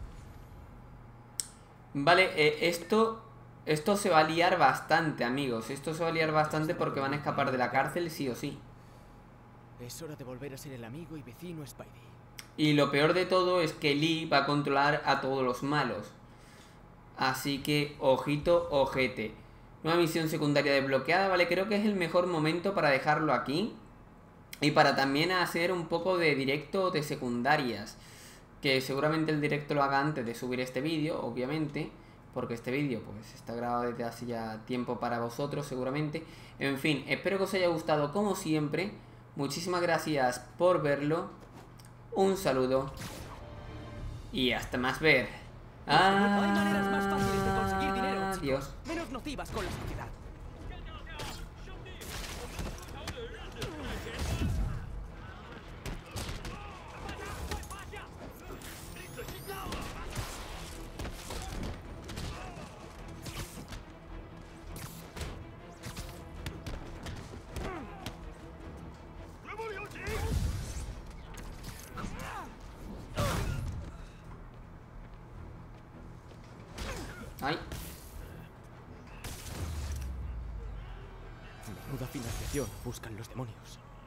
A: Vale, eh, esto... Esto se va a liar bastante, amigos. Esto se va a liar bastante porque van a escapar de la cárcel sí o sí.
B: Es hora de volver a ser el amigo y vecino Spidey.
A: Y lo peor de todo es que Lee va a controlar a todos los malos. Así que, ojito, ojete. Nueva misión secundaria desbloqueada, vale, creo que es el mejor momento para dejarlo aquí. Y para también hacer un poco de directo de secundarias. Que seguramente el directo lo haga antes de subir este vídeo, obviamente. Porque este vídeo pues está grabado desde hace ya tiempo para vosotros seguramente. En fin, espero que os haya gustado como siempre. Muchísimas gracias por verlo. Un saludo. Y hasta más ver.
B: Ah, hay maneras más fáciles de conseguir dinero, chicos.
A: Adiós.
B: Menos nocivas con la sociedad.
A: Ay.
B: Menuda financiación buscan los demonios.